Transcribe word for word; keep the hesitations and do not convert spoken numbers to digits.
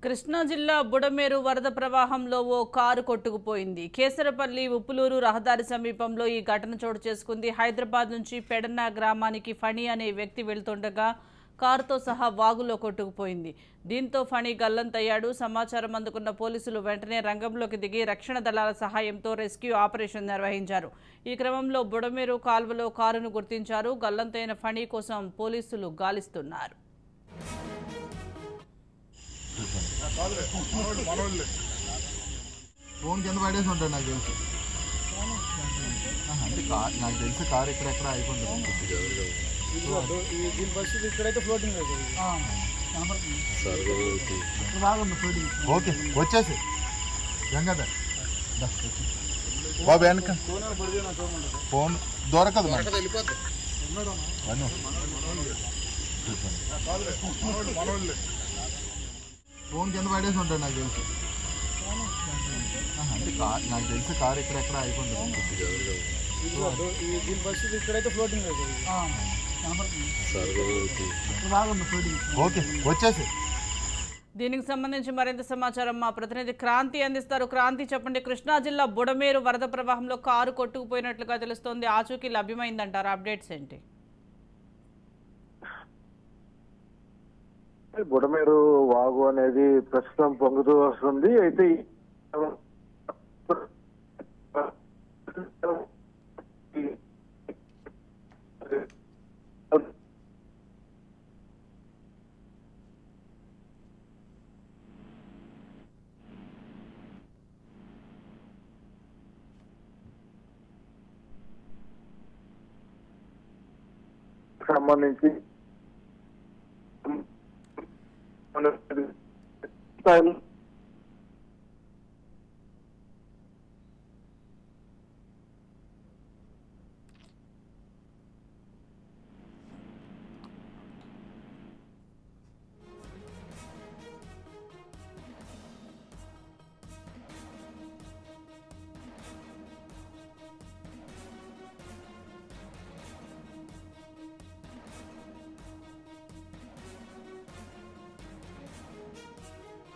కృష్ణా జిల్లా బుడమేరు వరద ప్రవాహంలో ఓ కారు కొట్టుకుపోయింది. కేసరపల్లి ఉప్పులూరు రహదారి సమీపంలో ఈ ఘటన చోటు చేసుకుంది. హైదరాబాద్ నుంచి పెడన్న గ్రామానికి ఫణి అనే వ్యక్తి వెళ్తుండగా కారుతో సహా వాగులో కొట్టుకుపోయింది. దీంతో ఫణి గల్లంతయ్యాడు. సమాచారం అందుకున్న పోలీసులు వెంటనే రంగంలోకి దిగి రక్షణ దళాల సహాయంతో రెస్క్యూ ఆపరేషన్ నిర్వహించారు. ఈ క్రమంలో బుడమేరు కాల్వలో కారును గుర్తించారు. గల్లంతైన ఫణి కోసం పోలీసులు గాలిస్తున్నారు. ఫోన్ కింద పడేసి ఉంటాడు నాకు తెలుసు. అంటే నాకు తెలిసి కారు ఎక్కడెక్కడ అయిపోతుంది. ఓకే వచ్చేసి గంగాధర్ బాబు వెనక ఫోన్ దొరకదు ఫోన్ కింద పడేసి ఉంటాడు నాకు తెలుసు. అంటే నాకు తెలిసి కారు ఎక్కడెక్కడ అయిపోతుంది. ఓకే వచ్చేసి దీనికి సంబంధించి మరింత సమాచారం మా ప్రతినిధి క్రాంతి అందిస్తారు. క్రాంతి చెప్పండి, కృష్ణా జిల్లా బుడమేరు వరద ప్రవాహంలో కారు కొట్టుకుపోయినట్లుగా తెలుస్తోంది. ఆచూకీ లభ్యమైందంటారు, అప్డేట్స్ ఏంటి? బుడమేరు వాగు అనేది ప్రస్తుతం పొంగుతూ వస్తుంది. అయితే సంబంధించి